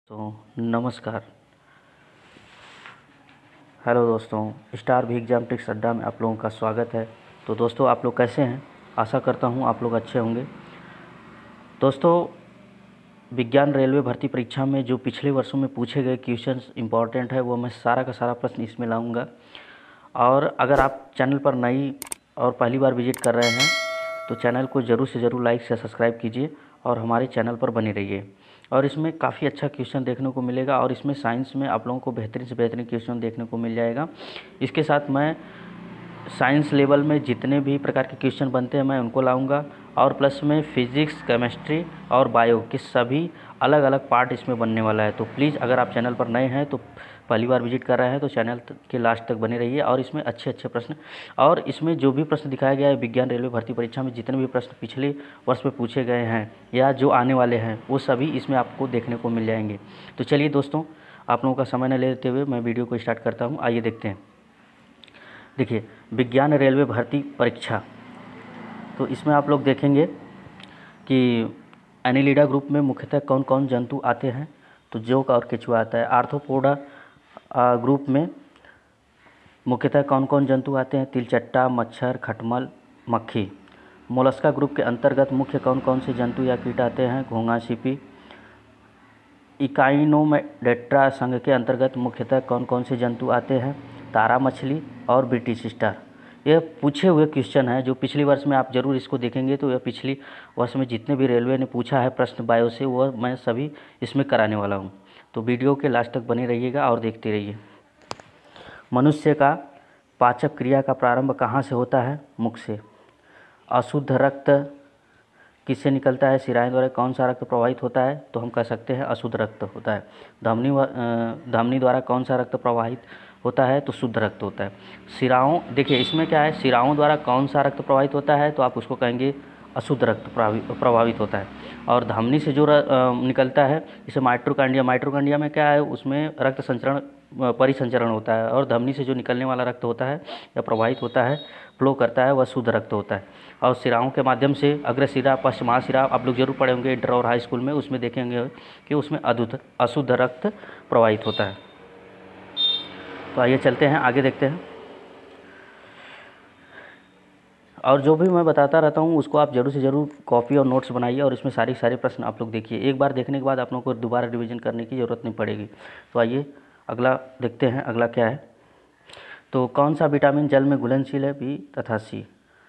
तो नमस्कार। हेलो दोस्तों, स्टार भी एग्ज़ाम ट्रिक्स अड्डा में आप लोगों का स्वागत है। तो दोस्तों, आप लोग कैसे हैं? आशा करता हूं आप लोग अच्छे होंगे। दोस्तों, विज्ञान रेलवे भर्ती परीक्षा में जो पिछले वर्षों में पूछे गए क्वेश्चंस इंपॉर्टेंट है, वो मैं सारा का सारा प्रश्न इसमें लाऊंगा। और अगर आप चैनल पर नई और पहली बार विजिट कर रहे हैं तो चैनल को ज़रूर से ज़रूर लाइक से सब्सक्राइब कीजिए और हमारे चैनल पर बने रहिए। और इसमें काफ़ी अच्छा क्वेश्चन देखने को मिलेगा और इसमें साइंस में आप लोगों को बेहतरीन से बेहतरीन क्वेश्चन देखने को मिल जाएगा। इसके साथ मैं साइंस लेवल में जितने भी प्रकार के क्वेश्चन बनते हैं मैं उनको लाऊंगा और प्लस में फिज़िक्स, केमिस्ट्री और बायो के सभी अलग अलग पार्ट इसमें बनने वाला है। तो प्लीज़ अगर आप चैनल पर नए हैं तो पहली बार विजिट कर रहे हैं तो चैनल के लास्ट तक बने रहिए। और इसमें अच्छे अच्छे प्रश्न और इसमें जो भी प्रश्न दिखाया गया है विज्ञान रेलवे भर्ती परीक्षा में जितने भी प्रश्न पिछले वर्ष में पूछे गए हैं या जो आने वाले हैं वो सभी इसमें आपको देखने को मिल जाएंगे। तो चलिए दोस्तों, आप लोगों का समय न लेते हुए मैं वीडियो को स्टार्ट करता हूँ। आइए देखते हैं। देखिए, विज्ञान रेलवे भर्ती परीक्षा, तो इसमें आप लोग देखेंगे कि एनिलिडा ग्रुप में मुख्यतः कौन कौन जंतु आते हैं। तो जोक और केचुआ आता है। आर्थ्रोपोडा ग्रुप में मुख्यतः कौन कौन जंतु आते हैं? तिलचट्टा, मच्छर, खटमल, मक्खी। मोलस्का ग्रुप के अंतर्गत मुख्य कौन कौन से जंतु या कीट आते हैं? घोंघा, सीपी। इकाइनोमेडेट्रा संघ के अंतर्गत मुख्यतः कौन कौन से जंतु आते हैं? तारा मछली और ब्रिटिश स्टार। यह पूछे हुए क्वेश्चन है जो पिछले वर्ष में आप जरूर इसको देखेंगे। तो यह पिछली वर्ष में जितने भी रेलवे ने पूछा है प्रश्न बायो से, वह मैं सभी इसमें कराने वाला हूँ। तो वीडियो के लास्ट तक बने रहिएगा और देखते रहिए। मनुष्य का पाचक क्रिया का प्रारंभ कहाँ से होता है? मुख से। अशुद्ध रक्त किससे निकलता है? शिराएं द्वारा। कौन सा रक्त प्रवाहित होता है? तो हम कह सकते हैं अशुद्ध रक्त होता है। धमनी द्वारा कौन सा रक्त प्रवाहित होता है? तो शुद्ध रक्त होता है। शिराओं, देखिए इसमें क्या है, शिराओं द्वारा कौन सा रक्त प्रवाहित होता है? तो आप उसको कहेंगे अशुद्ध रक्त प्रभावित होता है। और धमनी से जो निकलता है जैसे माइटोकॉन्ड्रिया में क्या है, उसमें रक्त संचरण परिसंचरण होता है। और धमनी से जो निकलने वाला रक्त होता है या प्रवाहित होता है, फ्लो करता है, वह शुद्ध रक्त होता है। और शिराओं के माध्यम से अग्रशिरा, पश्चिमाशिरा आप लोग जरूर पढ़े होंगे इंटर और हाई स्कूल में, उसमें देखेंगे कि उसमें अशुद्ध रक्त प्रवाहित होता है। तो आइए चलते हैं, आगे देखते हैं। और जो भी मैं बताता रहता हूँ उसको आप जरूर से ज़रूर कॉपी और नोट्स बनाइए और इसमें सारे प्रश्न आप लोग देखिए। एक बार देखने के बाद आप लोगों को दोबारा रिवीजन करने की ज़रूरत नहीं पड़ेगी। तो आइए अगला देखते हैं। अगला क्या है? तो कौन सा विटामिन जल में घुलनशील है? बी तथा सी।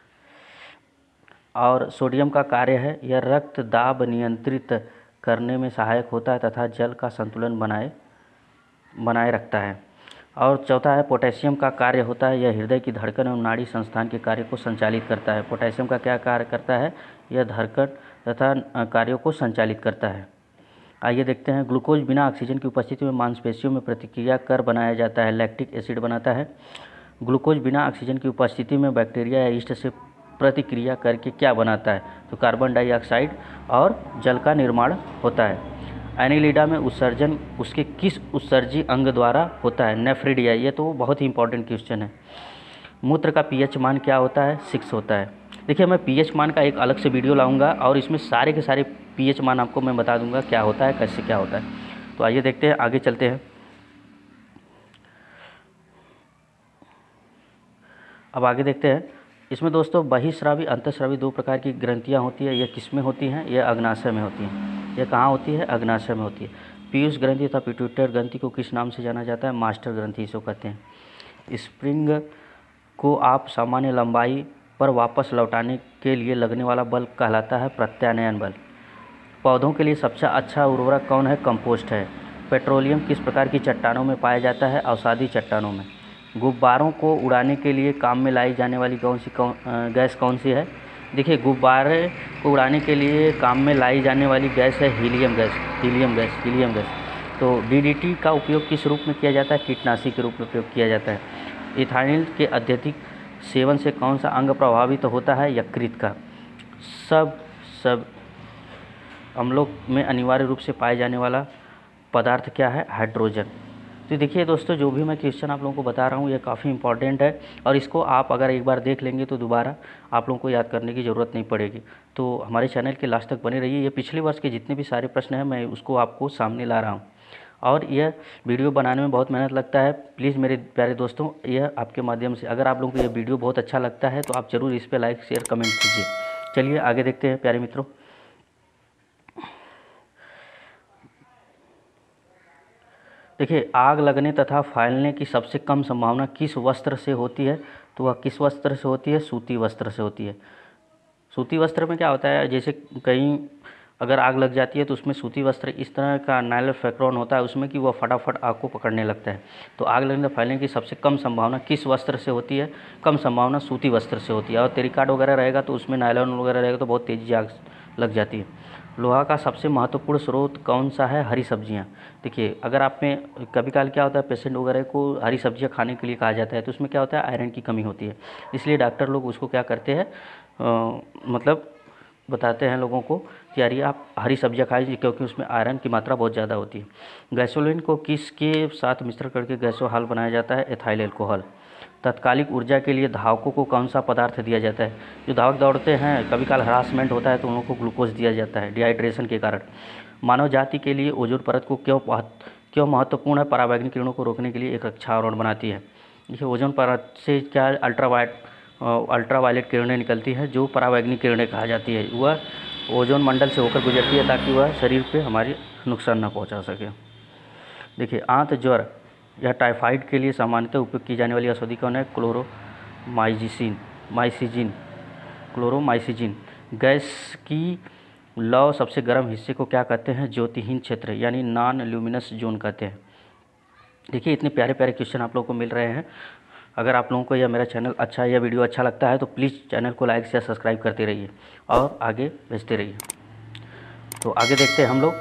और सोडियम का कार्य है, यह रक्त दाब नियंत्रित करने में सहायक होता है तथा जल का संतुलन बनाए रखता है। और चौथा है पोटेशियम का कार्य होता है, यह हृदय की धड़कन एवं नाड़ी संस्थान के कार्य को संचालित करता है। पोटेशियम का क्या कार्य करता है? यह धड़कन तथा कार्यों को संचालित करता है। आइए देखते हैं। ग्लूकोज बिना ऑक्सीजन की उपस्थिति में मांसपेशियों में प्रतिक्रिया कर बनाया जाता है, लैक्टिक एसिड बनाता है। ग्लूकोज बिना ऑक्सीजन की उपस्थिति में बैक्टीरिया या यीस्ट से प्रतिक्रिया करके क्या बनाता है? तो कार्बन डाइऑक्साइड और जल का निर्माण होता है। एनिलिडा में उत्सर्जन उसके किस उत्सर्जी अंग द्वारा होता है? नेफ्रिडिया। ये तो बहुत ही इंपॉर्टेंट क्वेश्चन है। मूत्र का पीएच मान क्या होता है? 6 होता है। देखिए, मैं पीएच मान का एक अलग से वीडियो लाऊंगा और इसमें सारे के सारे पीएच मान आपको मैं बता दूंगा क्या होता है, कैसे क्या होता है। तो आइए देखते हैं, आगे चलते हैं। अब आगे देखते हैं। इसमें दोस्तों बहिस्रावी अंतःस्रावी दो प्रकार की ग्रंथियाँ होती है। यह किस में होती हैं? यह अग्नाशय में होती हैं। यह कहाँ होती है? अग्नाशय में होती है। पीयूष ग्रंथि तथा पिट्यूटरी ग्रंथि को किस नाम से जाना जाता है? मास्टर ग्रंथि इसको कहते हैं। स्प्रिंग को आप सामान्य लंबाई पर वापस लौटाने के लिए लगने वाला बल कहलाता है प्रत्यानयन बल। पौधों के लिए सबसे अच्छा उर्वरक कौन है? कंपोस्ट है। पेट्रोलियम किस प्रकार की चट्टानों में पाया जाता है? अवसादी चट्टानों में। गुब्बारों को उड़ाने के लिए काम में लाई जाने वाली गैस कौन सी है? देखिए, गुब्बारे को उड़ाने के लिए काम में लाई जाने वाली गैस है हीलियम गैस। तो डीडीटी का उपयोग किस रूप में किया जाता है? कीटनाशी के रूप में उपयोग किया जाता है। इथाइल के अत्यधिक सेवन से कौन सा अंग प्रभावित होता है? यकृत का। सब अम्लों में अनिवार्य रूप से पाए जाने वाला पदार्थ क्या है? हाइड्रोजन। तो देखिए दोस्तों, जो भी मैं क्वेश्चन आप लोगों को बता रहा हूँ ये काफ़ी इंपॉर्टेंट है और इसको आप अगर एक बार देख लेंगे तो दोबारा आप लोगों को याद करने की ज़रूरत नहीं पड़ेगी। तो हमारे चैनल के लास्ट तक बने रहिए। ये पिछले वर्ष के जितने भी सारे प्रश्न हैं मैं उसको आपको सामने ला रहा हूँ। और यह वीडियो बनाने में बहुत मेहनत लगता है। प्लीज़ मेरे प्यारे दोस्तों, यह आपके माध्यम से अगर आप लोगों को यह वीडियो बहुत अच्छा लगता है तो आप ज़रूर इस पर लाइक शेयर कमेंट कीजिए। चलिए आगे देखते हैं प्यारे मित्रों। देखिए, आग लगने तथा फैलने की सबसे कम संभावना किस वस्त्र से होती है? तो वह किस वस्त्र से होती है? सूती वस्त्र से होती है। सूती वस्त्र में क्या होता है, जैसे कहीं अगर आग लग जाती है तो उसमें सूती वस्त्र इस तरह का नायलॉन फेक्ट्रॉन होता है उसमें कि वह फटाफट आग को पकड़ने लगता है। तो आग लगने फैलने की सबसे कम संभावना किस वस्त्र से होती है? कम संभावना सूती वस्त्र से होती है। और टेरिकॉट वगैरह रहेगा तो उसमें नायलॉन वगैरह रहेगा तो बहुत तेज़ी से आग लग जाती है। लोहा का सबसे महत्वपूर्ण स्रोत कौन सा है? हरी सब्जियां। देखिए, अगर आप में कभी काल क्या होता है, पेशेंट वगैरह को हरी सब्जियां खाने के लिए कहा जाता है तो उसमें क्या होता है, आयरन की कमी होती है। इसलिए डॉक्टर लोग उसको क्या करते हैं, मतलब बताते हैं लोगों को कि यार आप हरी सब्जियां खाइए क्योंकि उसमें आयरन की मात्रा बहुत ज़्यादा होती है। गैसोलीन को किसके साथ मिश्रण करके गैसोहॉल बनाया जाता है? Ethyl alcohol. तत्कालिक ऊर्जा के लिए धावकों को कौन सा पदार्थ दिया जाता है? जो धावक दौड़ते हैं, कभी काल हरासमेंट होता है तो उन लोगों को ग्लूकोज दिया जाता है डिहाइड्रेशन के कारण। मानव जाति के लिए ओजोन परत को क्यों महत्वपूर्ण है? पराबैंगनी किरणों को रोकने के लिए एक रक्षा आवरण बनाती है। देखिए, ओजोन परत से क्या अल्ट्रावायलेट किरणें निकलती हैं जो पराबैंगनी किरणें कहा जाती है। वह ओजोन मंडल से होकर गुजरती है ताकि वह शरीर पे हमारी नुकसान न पहुंचा सके। देखिए, आंत ज्वर या टाइफाइड के लिए सामान्यतः उपयोग की जाने वाली औषधि कौन है? क्लोरोमाइसिजिन। गैस की लौ सबसे गर्म हिस्से को क्या कहते हैं? ज्योतिहीन क्षेत्र यानी नॉन ल्यूमिनस जोन कहते हैं। देखिए, इतने प्यारे प्यारे क्वेश्चन आप लोगों को मिल रहे हैं। अगर आप लोगों को यह मेरा चैनल अच्छा या वीडियो अच्छा लगता है तो प्लीज़ चैनल को लाइक शेयर सब्सक्राइब करते रहिए और आगे भेजते रहिए। तो आगे देखते हैं हम लोग।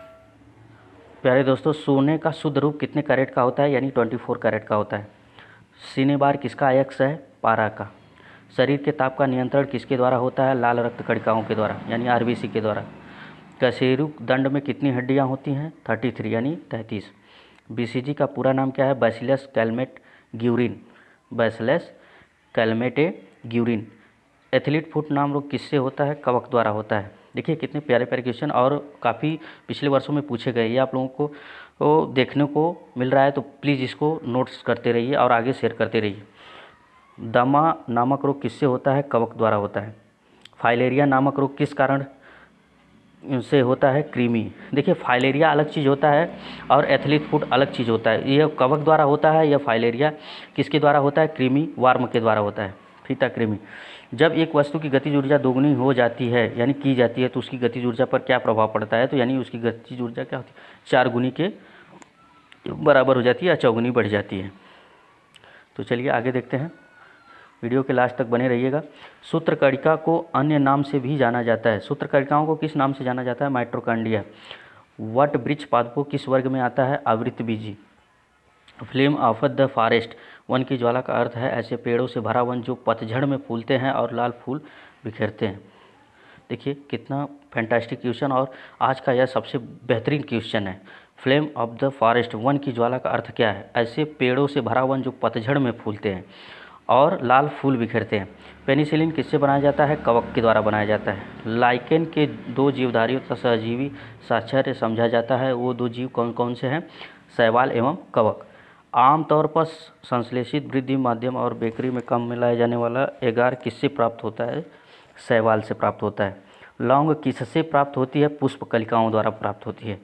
प्यारे दोस्तों, सोने का शुद्ध रूप कितने कैरेट का होता है? यानी 24 कैरेट का होता है। सिनेबार किसका अयस्क है? पारा का। शरीर के ताप का नियंत्रण किसके द्वारा होता है? लाल रक्त कणिकाओं के द्वारा यानी आरबीसी के द्वारा। कशेरुक दंड में कितनी हड्डियां होती हैं? 33 यानी 33। बीसीजी का पूरा नाम क्या है? Bacillus Calmette Guerin. Bacillus Calmette Guerin. Athlete foot नाम रोग किससे होता है? कवक द्वारा होता है। देखिए, कितने प्यारे प्यारे क्वेश्चन और काफ़ी पिछले वर्षों में पूछे गए। ये आप लोगों को देखने को मिल रहा है तो प्लीज़ इसको नोट्स करते रहिए और आगे शेयर करते रहिए। दमा नामक रोग किससे होता है? कवक द्वारा होता है। फाइलेरिया नामक रोग किस कारण से होता है? कृमि। देखिए, फाइलेरिया अलग चीज़ होता है और एथलीट फुट अलग चीज़ होता है। यह कवक द्वारा होता है, यह फाइलेरिया किसके द्वारा होता है? कृमि वार्म के द्वारा होता है, फीता कृमि। जब एक वस्तु की गतिज ऊर्जा दोगुनी हो जाती है यानी की जाती है तो उसकी गतिज ऊर्जा पर क्या प्रभाव पड़ता है? तो यानी उसकी गतिज ऊर्जा क्या होती है? 4 गुनी के बराबर हो जाती है या चौगुनी बढ़ जाती है। तो चलिए आगे देखते हैं, वीडियो के लास्ट तक बने रहिएगा। सूत्रकणिका को अन्य नाम से भी जाना जाता है। सूत्रकणिकाओं को किस नाम से जाना जाता है? माइटोकॉन्ड्रिया। वट वृक्ष पादपों किस वर्ग में आता है? आवृतबीजी। फ्लेम ऑफ द फॉरेस्ट, वन की ज्वाला का अर्थ है ऐसे पेड़ों से भरा वन जो पतझड़ में फूलते हैं और लाल फूल बिखेरते हैं। देखिए, कितना फैंटास्टिक क्वेश्चन और आज का यह सबसे बेहतरीन क्वेश्चन है। फ्लेम ऑफ द फॉरेस्ट, वन की ज्वाला का अर्थ क्या है? ऐसे पेड़ों से भरा वन जो पतझड़ में फूलते हैं और लाल फूल बिखेरते हैं। पेनिसिलिन किससे बनाया जाता है? कवक के द्वारा बनाया जाता है। लाइकेन के 2 जीवधारियों तथा सहजीवी साक्षर समझा जाता है। वो 2 जीव कौन कौन से हैं? शैवाल एवं कवक। आमतौर पर संश्लेषित वृद्धि माध्यम और बेकरी में कम मिलाया जाने वाला एगार किससे प्राप्त होता है? शैवाल से प्राप्त होता है। लौंग किससे प्राप्त होती है? पुष्प कलिकाओं द्वारा प्राप्त होती है।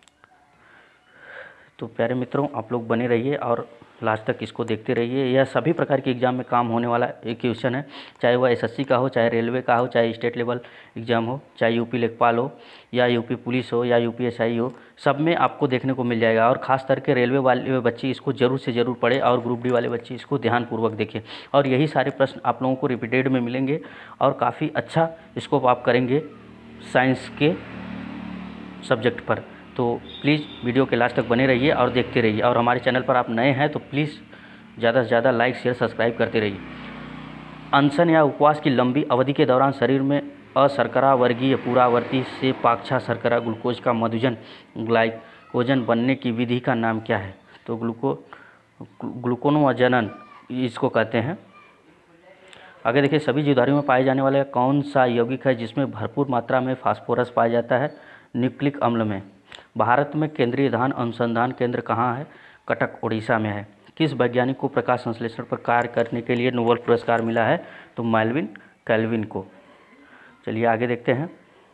तो प्यारे मित्रों, आप लोग बने रहिए और लास्ट तक इसको देखते रहिए। यह सभी प्रकार के एग्ज़ाम में काम होने वाला एक क्वेश्चन है, चाहे वह एसएससी का हो, चाहे रेलवे का हो, चाहे स्टेट लेवल एग्ज़ाम हो, चाहे यूपी लेखपाल हो या यूपी पुलिस हो या यूपीएसआई हो, सब में आपको देखने को मिल जाएगा। और ख़ास करके रेलवे वाले बच्चे इसको ज़रूर से ज़रूर पढ़ें और ग्रुप डी वाले बच्चे इसको ध्यानपूर्वक देखें। और यही सारे प्रश्न आप लोगों को रिपीटेड में मिलेंगे और काफ़ी अच्छा स्कोप आप करेंगे साइंस के सब्जेक्ट पर। तो प्लीज़ वीडियो के लास्ट तक बने रहिए और देखते रहिए। और हमारे चैनल पर आप नए हैं तो प्लीज़ ज़्यादा से ज़्यादा लाइक शेयर सब्सक्राइब करते रहिए। अनशन या उपवास की लंबी अवधि के दौरान शरीर में अशर्करा वर्गीय पूरावर्ती से पाक्षा शर्करा ग्लूकोज का मधुजन ग्लाइकोजन बनने की विधि का नाम क्या है? तो ग्लूकोनोजनन इसको कहते हैं। आगे देखिए, सभी जीवधारियों में पाए जाने वाले कौन सा यौगिक है जिसमें भरपूर मात्रा में फास्फोरस पाया जाता है? न्यूक्लिक अम्ल में। भारत में केंद्रीय धान अनुसंधान केंद्र कहाँ है? कटक, उड़ीसा में है। किस वैज्ञानिक को प्रकाश संश्लेषण पर कार्य करने के लिए नोबेल पुरस्कार मिला है? तो मेल्विन कैल्विन को। चलिए आगे देखते हैं।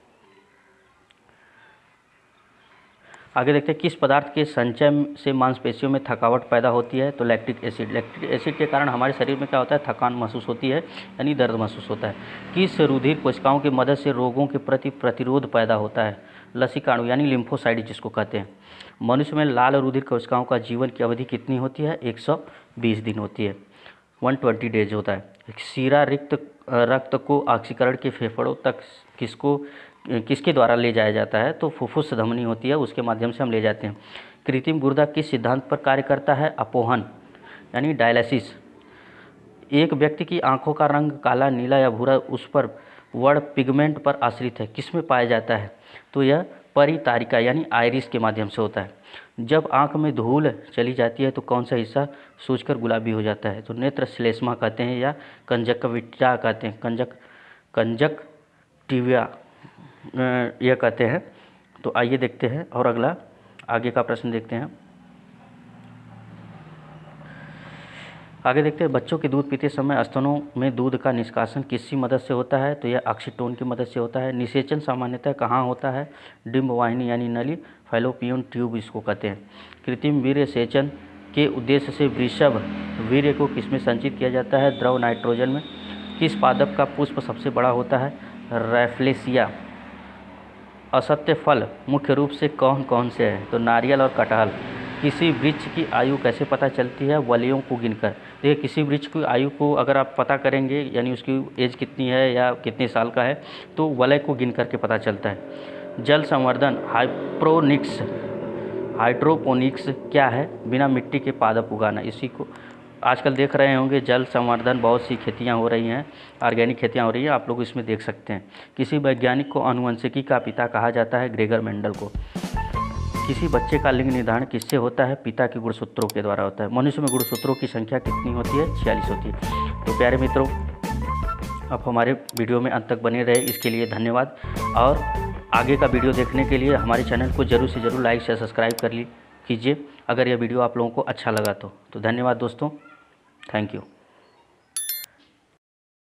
किस पदार्थ के संचय से मांसपेशियों में थकावट पैदा होती है? तो लैक्टिक एसिड। लैक्टिक एसिड के कारण हमारे शरीर में क्या होता है? थकान महसूस होती है, यानी दर्द महसूस होता है। किस रुधिर कोशिकाओं की मदद से रोगों के प्रति प्रतिरोध पैदा होता है? लसीकाणु यानी लिम्फोसाइट जिसको कहते हैं। मनुष्य में लाल रुधिर कोशिकाओं का जीवन की अवधि कितनी होती है? 120 दिन होती है, 120 डेज होता है। सीरा रक्त को ऑक्सीकरण के फेफड़ों तक किसके द्वारा ले जाया जाता है? तो फुफ्फुस धमनी होती है, उसके माध्यम से हम ले जाते हैं। कृत्रिम गुर्दा किस सिद्धांत पर कार्य करता है? अपोहन यानी डायलिसिस। एक व्यक्ति की आंखों का रंग काला, नीला या भूरा उस पर वर्ण पिगमेंट पर आश्रित है, किसमें पाया जाता है? तो यह परितारिका यानी आइरिस के माध्यम से होता है। जब आंख में धूल चली जाती है तो कौन सा हिस्सा सूजकर गुलाबी हो जाता है? तो नेत्र श्लेष्मा कहते हैं या कंजक्टिवा कहते हैं, कंजक्टिवा यह कहते हैं। तो आइए देखते हैं और अगला आगे का प्रश्न देखते हैं। आगे देखते हैं, बच्चों के दूध पीते समय स्तनों में दूध का निष्कासन किसकी मदद से होता है? तो यह ऑक्सीटोन की मदद से होता है। निषेचन सामान्यतः कहाँ होता है? डिंब वाहिनी यानी नली, फैलोपियन ट्यूब इसको कहते हैं। कृत्रिम वीर्य सेचन के उद्देश्य से वृषभ वीर्य को किसमें संचित किया जाता है? द्रव नाइट्रोजन में। किस पादप का पुष्प सबसे बड़ा होता है? रैफ्लेसिया। असत्य फल मुख्य रूप से कौन कौन से हैं? तो नारियल और कटहल। किसी वृक्ष की आयु कैसे पता चलती है? वलयों को गिनकर। देखिए, किसी वृक्ष की आयु को अगर आप पता करेंगे, यानी उसकी एज कितनी है या कितने साल का है, तो वलय को गिन करके पता चलता है। जल संवर्धन हाइड्रोपोनिक्स क्या है? बिना मिट्टी के पादप उगाना। इसी को आजकल देख रहे होंगे, जल संवर्धन बहुत सी खेतियाँ हो रही हैं, ऑर्गेनिक खेतियाँ हो रही हैं, आप लोग इसमें देख सकते हैं। किसी वैज्ञानिक को आनुवंशिकी का पिता कहा जाता है? ग्रेगर मेंडल को। किसी बच्चे का लिंग निर्धारण किससे होता है? पिता के गुणसूत्रों के द्वारा होता है। मनुष्य में गुणसूत्रों की संख्या कितनी होती है? 46 होती है। तो प्यारे मित्रों, आप हमारे वीडियो में अंत तक बने रहे, इसके लिए धन्यवाद। और आगे का वीडियो देखने के लिए हमारे चैनल को जरूर से जरूर लाइक से सब्सक्राइब कीजिए, अगर यह वीडियो आप लोगों को अच्छा लगा तो धन्यवाद दोस्तों, थैंक यू।